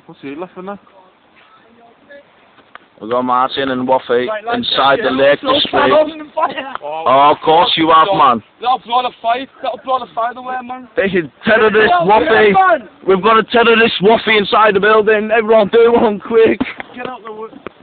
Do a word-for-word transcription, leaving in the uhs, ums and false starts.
What's he laughing at? We've got Martin and Waffy Right, lads, inside yeah, the Lake throw District. candles in the fire. Oh, of course you have, man. That'll blow the fight. That'll blow the fire away, man. This is terrorist Get out, Waffy. man. We've got a terrorist Waffy inside the building. Everyone do one quick. Get out the wood.